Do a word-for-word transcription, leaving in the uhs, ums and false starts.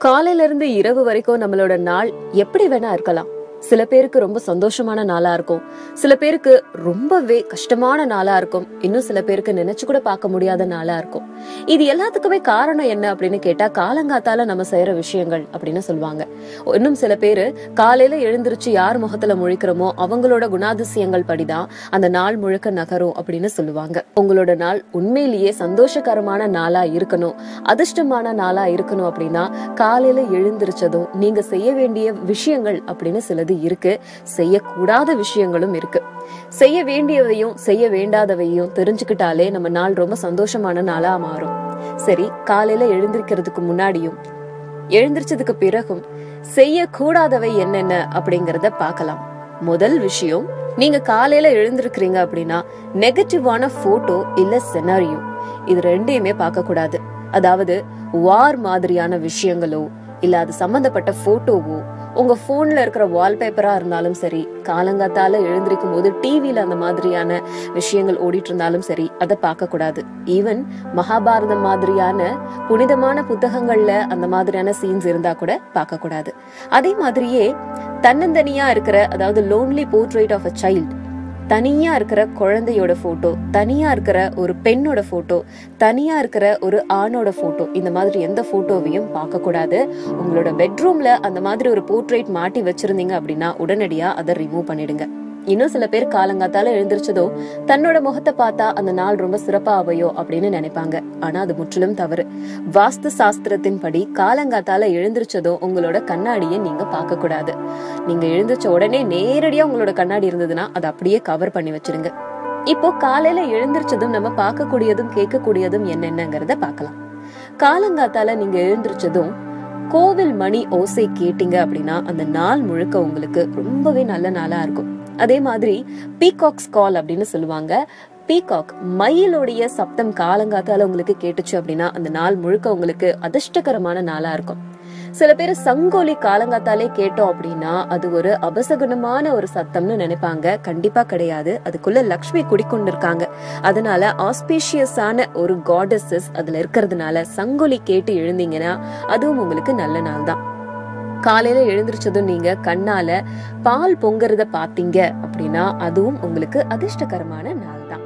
காலையில இருந்து இரவு வரைக்கும் நம்மளோட நாள் எப்படி வேணா இருக்கலாம். சில பேருக்கு ரொம்ப சந்தோஷமான நாளா இருக்கும், சில பேருக்கு ரொம்பவே கஷ்டமான நாளா இருக்கும், இன்னும் சில பேருக்கு நினைச்சு கூட பார்க்க முடியாத நாளா இருக்கும். இது எல்லாத்துக்குமே காரணம் என்ன அப்படின்னு கேட்டா, காலங்காத்தால நம்ம செய்யற விஷயங்கள் அப்படின்னு சொல்லுவாங்க. இன்னும் சில பேரு காலையில எழுந்திருச்சு யார் முகத்துல முழிக்கிறோமோ அவங்களோட குணாதிசயங்கள் படிதான் அந்த நாள் முழுக்க நகரும் அப்படின்னு சொல்லுவாங்க. உங்களோட நாள் உண்மையிலேயே சந்தோஷகரமான நாளா இருக்கணும், அதிர்ஷ்டமான நாளா இருக்கணும் அப்படின்னா காலையில எழுந்திருச்சதும் நீங்க செய்ய வேண்டிய விஷயங்கள் அப்படின்னு சிலது இருக்கு, செய்யக்கூடாத விஷயங்களும் இருக்கு. செய்ய வேண்டியவையும் செய்ய வேண்டாதவையும் தெரிஞ்சுக்கிட்டாலே நம்ம நாள் ரொம்ப சந்தோஷமான நாளா மாறும். சரி, காலையில எழுந்திருக்கிறதுக்கு முன்னாடியும் எழுந்திருச்சதுக்கு பிறகும் செய்யக்கூடாதவை என்னென்ன அப்படிங்கறத பார்க்கலாம். முதல் விஷயம், நீங்க காலையில எழுந்திருக்கிறீங்க அப்படின்னா நெகட்டிவான போட்டோ இல்ல செனாரியோ இது ரெண்டையுமே பார்க்க கூடாது. அதாவது வார் மாதிரியான விஷயங்களோ இல்ல அது சம்பந்தப்பட்ட போட்டோவோ உங்க போன்ல இருக்கிற வால்பேப்பரா இருந்தாலும் சரி, காலங்காத்தால எழுந்திருக்கும் போது டிவில அந்த மாதிரியான விஷயங்கள் ஓடிட்டு இருந்தாலும் சரி, அதை பார்க்க கூடாது. ஈவன் மகாபாரதம் மாதிரியான புனிதமான புத்தகங்கள்ல அந்த மாதிரியான சீன்ஸ் இருந்தா கூட பார்க்க கூடாது. அதே மாதிரியே தன்னந்தனியா இருக்கிற, அதாவது lonely portrait of a child, தனியா இருக்கிற குழந்தையோட போட்டோ, தனியா இருக்கிற ஒரு பெண்ணோட போட்டோ, தனியா இருக்கிற ஒரு ஆணோட போட்டோ, இந்த மாதிரி எந்த போட்டோவையும் பார்க்க கூடாது. உங்களோட பெட்ரூம்ல அந்த மாதிரி ஒரு போர்ட்ரேட் மாட்டி வச்சிருந்தீங்க அப்படின்னா உடனடியா அதை ரிமூவ் பண்ணிடுங்க. இன்னும் சில பேர் காலங்காத்தால எழுந்திருச்சதோ தன்னோட முகத்தை பார்த்தா அந்த நாள் ரொம்ப சிறப்பா அவையோ அப்படின்னு நினைப்பாங்க. ஆனா அது முற்றிலும் தவறு. வாஸ்து சாஸ்திரத்தின் படி காலங்காத்தால எழுந்திருச்சதோ உங்களோட கண்ணாடியை நீங்க பார்க்க கூடாது. நீங்க எழுந்திருச்ச உடனே நேரடியா உங்களோட கண்ணாடி இருந்ததுன்னா அதை அப்படியே கவர் பண்ணி வச்சிருங்க. இப்போ காலையில எழுந்திருச்சதும் நம்ம பார்க்கக்கூடியதும் கேட்கக்கூடியதும் என்னென்னங்கிறத பார்க்கலாம். காலங்காத்தால நீங்க எழுந்திருச்சதும் கோவில் மணி ஓசை கேட்டீங்க அப்படின்னா அந்த நாள் முழுக்க உங்களுக்கு ரொம்பவே நல்ல நாளா இருக்கும். அதே மாதிரி பீகாக்ஸ் கால் அப்படின்னு சொல்லுவாங்க. பீகாக் மயிலுடைய சப்தம் காலங்காத்தால உங்களுக்கு கேட்டுச்சு அப்படின்னா அந்த நாள் முழுக்க உங்களுக்கு அதிர்ஷ்டகரமான நாளா இருக்கும். சில பேர் சங்கோலி காலங்காத்தாலே கேட்டோம் அப்படின்னா அது ஒரு அபசகுணமான ஒரு சத்தம்னு நினைப்பாங்க. கண்டிப்பா கிடையாது. அதுக்குள்ள லக்ஷ்மி குடிக்கொண்டிருக்காங்க. அதனால ஆஸ்பீஷியஸான ஒரு காடஸஸ் அதுல இருக்கிறதுனால சங்கோலி கேட்டு எழுந்தீங்கன்னா அதுவும் உங்களுக்கு நல்ல நாள் தான். காலையில எழுந்திருச்சதும் நீங்க கண்ணால பால் பொங்கறத பாத்தீங்க அப்படின்னா அதுவும் உங்களுக்கு அதிர்ஷ்டகரமான நாள் தான்.